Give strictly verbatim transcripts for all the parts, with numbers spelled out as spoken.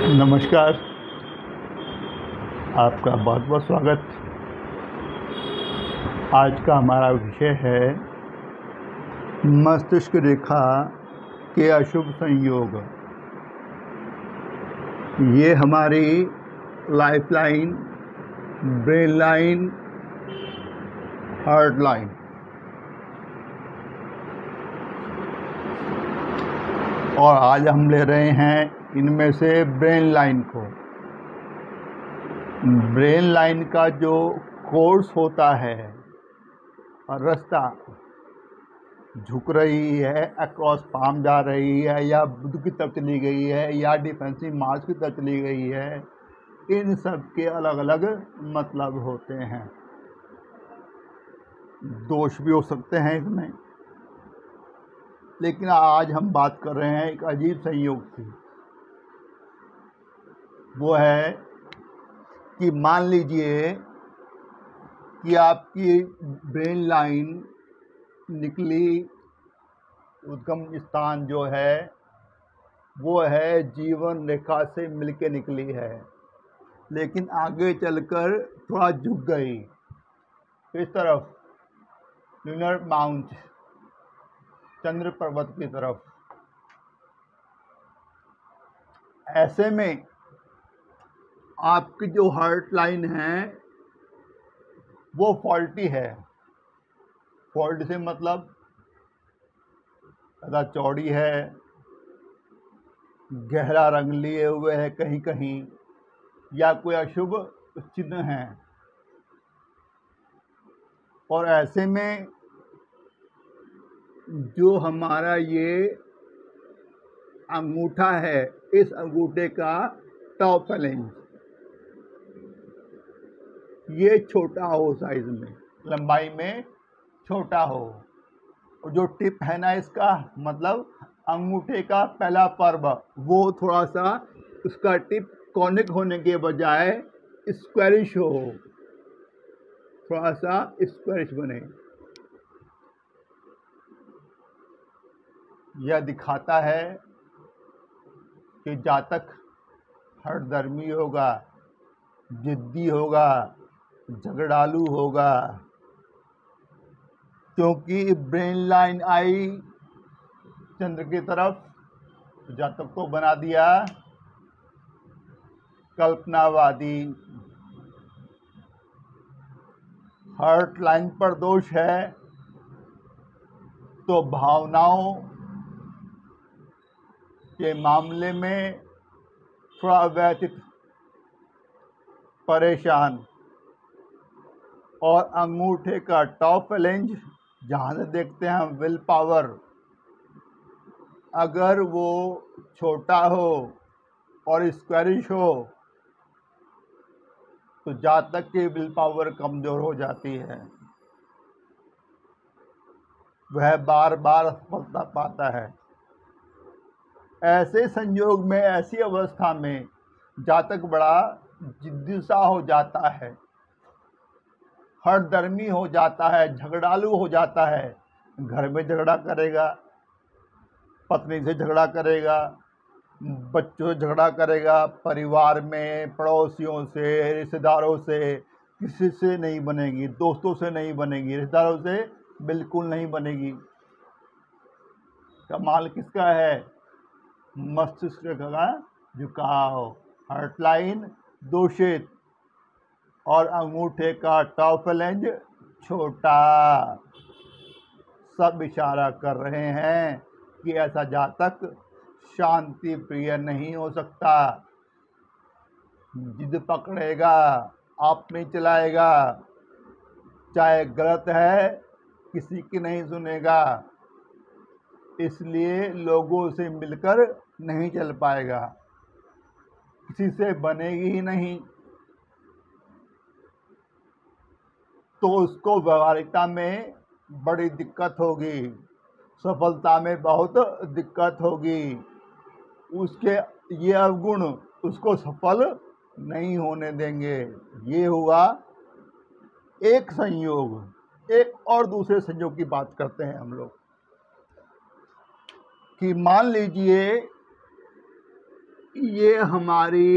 नमस्कार, आपका बहुत बहुत स्वागत। आज का हमारा विषय है मस्तिष्क रेखा के अशुभ संयोग। ये हमारी life line, brain line, heart line, और आज हम ले रहे हैं इनमें से ब्रेन लाइन को। ब्रेन लाइन का जो कोर्स होता है और रास्ता झुक रही है, अक्रॉस पाम जा रही है, या बुध की तरफ चली गई है, या डिफेंसिव मार्च की तरफ चली गई है, इन सब के अलग अलग मतलब होते हैं। दोष भी हो सकते हैं इसमें, लेकिन आज हम बात कर रहे हैं एक अजीब संयोग की। वो है कि मान लीजिए कि आपकी ब्रेन लाइन निकली, उद्गम स्थान जो है वो है जीवन रेखा से मिलके निकली है, लेकिन आगे चलकर थोड़ा झुक गई इस तरफ, लूनर माउंट, चंद्र पर्वत की तरफ। ऐसे में आपकी जो हार्ट लाइन है वो फॉल्टी है। फॉल्ट से मतलब ज़्यादा चौड़ी है, गहरा रंग लिए हुए है कहीं कहीं, या कोई अशुभ चिन्ह है। और ऐसे में जो हमारा ये अंगूठा है, इस अंगूठे का टॉप फेलेंज ये छोटा हो, साइज में, लंबाई में छोटा हो, और जो टिप है ना इसका, मतलब अंगूठे का पहला पर्व, वो थोड़ा सा उसका टिप कॉनिक होने के बजाय स्क्वायरिश हो, थोड़ा सा स्क्वायरिश बने। यह दिखाता है कि जातक हठधर्मी होगा, जिद्दी होगा, झगड़ालू होगा, क्योंकि ब्रेन लाइन आई चंद्र की तरफ, जातक को बना दिया कल्पनावादी। हार्ट लाइन पर दोष है तो भावनाओं के मामले में थोड़ा व्यथित, परेशान। और अंगूठे का टॉप फेलेंज, जहाँ से देखते हैं हम विल पावर, अगर वो छोटा हो और स्क्वायरिश हो तो जातक की विल पावर कमज़ोर हो जाती है, वह बार बार सफलता पाता है। ऐसे संयोग में, ऐसी अवस्था में जातक बड़ा जिद्दी सा हो जाता है, हठधर्मी हो जाता है, झगड़ालू हो जाता है। घर में झगड़ा करेगा, पत्नी से झगड़ा करेगा, बच्चों से झगड़ा करेगा, परिवार में पड़ोसियों से, रिश्तेदारों से, किसी से नहीं बनेगी, दोस्तों से नहीं बनेगी, रिश्तेदारों से बिल्कुल नहीं बनेगी। कमाल किसका है? मस्तिष्क का झुकाव, हार्ट लाइन दूषित और अंगूठे का टॉप फेलेंज छोटा। सब इशारा कर रहे हैं कि ऐसा जातक शांति प्रिय नहीं हो सकता, जिद पकड़ेगा, आप नहीं चलाएगा, चाहे गलत है किसी की नहीं सुनेगा, इसलिए लोगों से मिलकर नहीं चल पाएगा, किसी से बनेगी ही नहीं, तो उसको व्यवहारिकता में बड़ी दिक्कत होगी, सफलता में बहुत दिक्कत होगी, उसके ये अवगुण उसको सफल नहीं होने देंगे। ये हुआ एक संयोग। एक और दूसरे संयोग की बात करते हैं हम लोग, कि मान लीजिए ये हमारी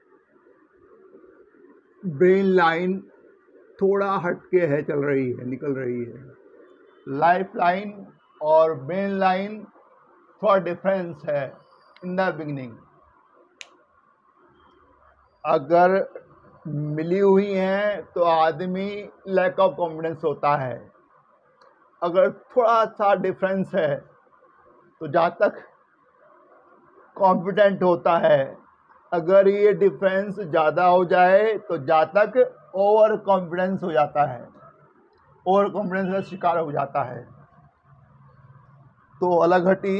ब्रेन लाइन थोड़ा हटके है, चल रही है, निकल रही है। लाइफ लाइन और ब्रेन लाइन थोड़ा डिफरेंस है इन द बिगनिंग। अगर मिली हुई हैं तो आदमी लैक ऑफ कॉन्फिडेंस होता है। अगर थोड़ा सा डिफरेंस है तो जहाँ तक कॉन्फिडेंट होता है। अगर ये डिफरेंस ज़्यादा हो जाए तो जातक ओवर कॉन्फिडेंस हो जाता है, ओवर कॉन्फिडेंस का शिकार हो जाता है। तो अलग हटी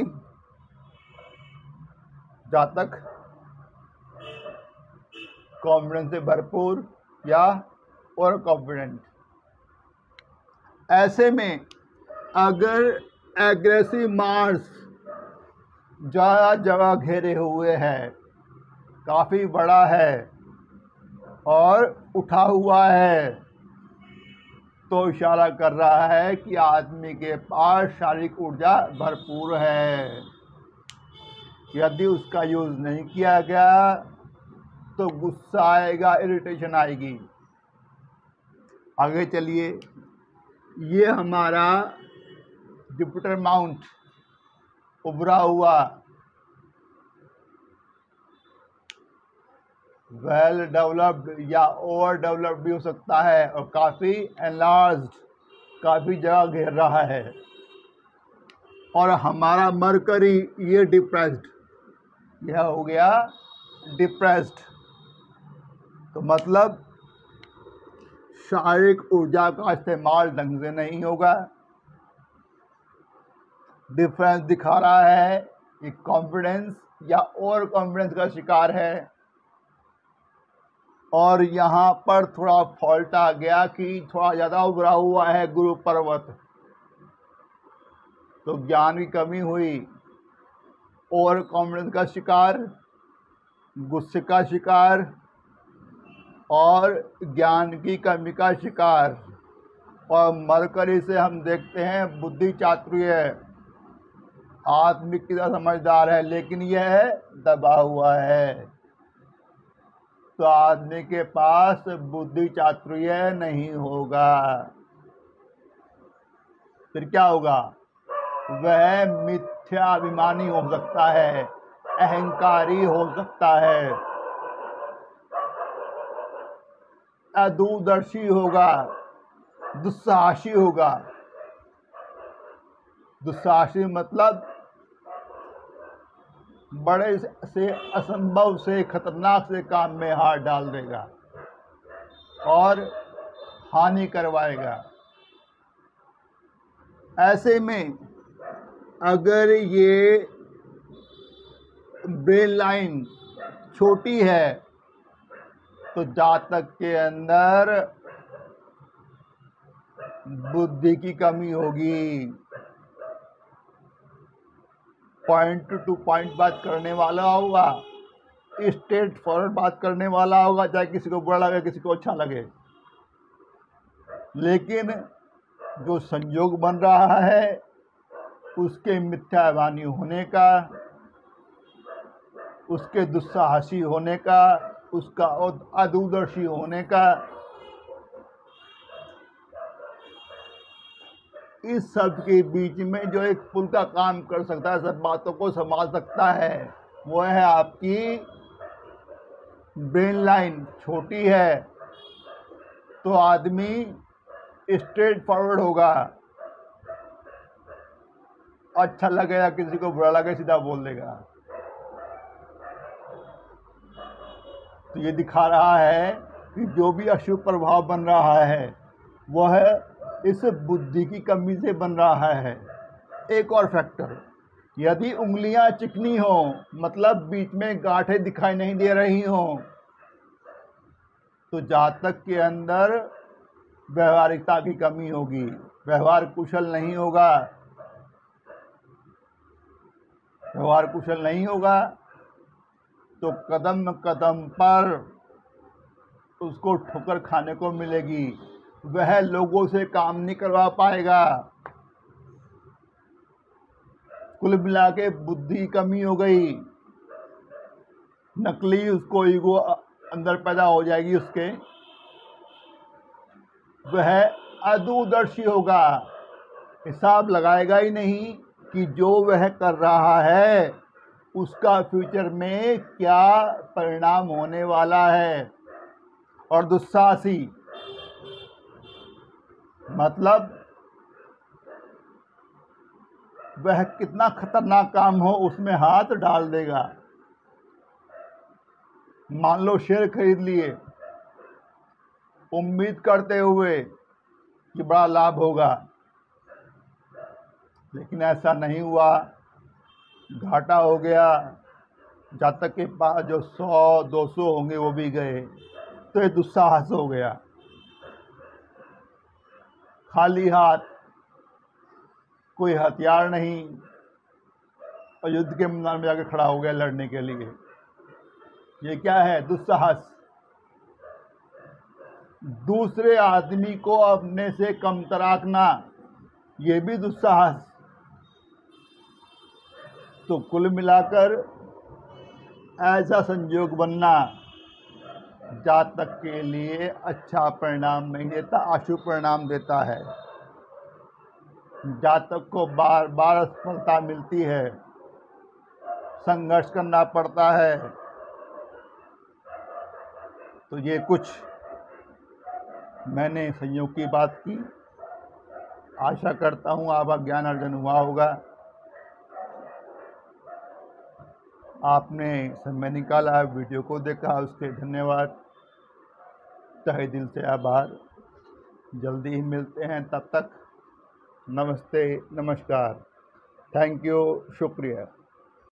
जातक कॉन्फिडेंस से भरपूर या ओवर कॉन्फिडेंट। ऐसे में अगर एग्रेसिव मार्स ज़्यादा जगह घेरे हुए है, काफ़ी बड़ा है और उठा हुआ है, तो इशारा कर रहा है कि आदमी के पास शारीरिक ऊर्जा भरपूर है। यदि उसका यूज़ नहीं किया गया तो गुस्सा आएगा, इरिटेशन आएगी। आगे चलिए। ये हमारा जुपिटर माउंट उभरा हुआ वेल डेवलप्ड या ओवर डेवलप्ड भी हो सकता है और काफ़ी एनलार्ज्ड, काफ़ी जगह घेर रहा है। और हमारा मरकरी ये डिप्रेस्ड, यह हो गया डिप्रेस्ड। तो मतलब शारीरिक ऊर्जा का इस्तेमाल ढंग से नहीं होगा। डिफरेंस दिखा रहा है कि कॉन्फिडेंस या ओवर कॉन्फिडेंस का शिकार है। और यहाँ पर थोड़ा फॉल्ट आ गया कि थोड़ा ज़्यादा उभरा हुआ है गुरु पर्वत, तो ज्ञान की कमी हुई, ओवर कॉन्फिडेंस का शिकार, गुस्से का शिकार और ज्ञान की कमी का शिकार। और मरकरी से हम देखते हैं बुद्धि चातुर्य, आत्मिक की तरह समझदार है, लेकिन यह दबा हुआ है। तो आदमी के पास बुद्धि चातुर्य नहीं होगा। फिर क्या होगा? वह मिथ्याभिमानी हो सकता है, अहंकारी हो सकता है, अदूरदर्शी होगा, दुस्साहसी होगा। दुस्साहसी मतलब बड़े से असंभव से खतरनाक से काम में हाथ डाल देगा और हानि करवाएगा। ऐसे में अगर ये ब्रेन लाइन छोटी है तो जातक के अंदर बुद्धि की कमी होगी। पॉइंट टू पॉइंट बात करने वाला होगा, स्ट्रेट फॉरवर्ड बात करने वाला होगा, चाहे किसी को बुरा लगे किसी को अच्छा लगे। लेकिन जो संयोग बन रहा है उसके मिथ्याभिमानी होने का, उसके दुस्साहसी होने का, उसका अदूरदर्शी होने का, इस सब के बीच में जो एक पुल का काम कर सकता है, सब बातों को संभाल सकता है, वो है आपकी ब्रेन लाइन। छोटी है तो आदमी स्ट्रेट फॉरवर्ड होगा, अच्छा लगेगा किसी को, बुरा लगे सीधा बोल देगा। तो ये दिखा रहा है कि जो भी अशुभ प्रभाव बन रहा है वह इस बुद्धि की कमी से बन रहा है। एक और फैक्टर, यदि उंगलियां चिकनी हो, मतलब बीच में गांठें दिखाई नहीं दे रही हो, तो जातक के अंदर व्यवहारिकता की कमी होगी, व्यवहार कुशल नहीं होगा। व्यवहार कुशल नहीं होगा तो कदम कदम पर उसको ठोकर खाने को मिलेगी, वह लोगों से काम नहीं करवा पाएगा। कुल मिला के बुद्धि कमी हो गई। नकली उसको ईगो अंदर पैदा हो जाएगी उसके, वह अदूरदर्शी होगा, हिसाब लगाएगा ही नहीं कि जो वह कर रहा है उसका फ्यूचर में क्या परिणाम होने वाला है। और दुस्साहसी मतलब वह कितना खतरनाक काम हो उसमें हाथ डाल देगा। मान लो शेयर खरीद लिए उम्मीद करते हुए कि बड़ा लाभ होगा, लेकिन ऐसा नहीं हुआ, घाटा हो गया। जातक के पास जो सौ दो सौ होंगे वो भी गए, तो ये दुस्साहस हो गया। खाली हाथ, कोई हथियार नहीं, और युद्ध के मैदान में जाकर खड़ा हो गया लड़ने के लिए, ये क्या है? दुस्साहस। दूसरे आदमी को अपने से कमतर आंकना, ये भी दुस्साहस। तो कुल मिलाकर ऐसा संयोग बनना जातक के लिए अच्छा परिणाम नहीं देता, अशुभ परिणाम देता है। जातक को बार बार असफलता मिलती है, संघर्ष करना पड़ता है। तो ये कुछ मैंने संयोग की बात की। आशा करता हूँ आपका ज्ञान अर्जन हुआ होगा। आपने समय निकाला, वीडियो को देखा, उसके धन्यवाद, तहे दिल से आभार। जल्दी ही मिलते हैं, तब तक नमस्ते, नमस्कार, थैंक यू, शुक्रिया।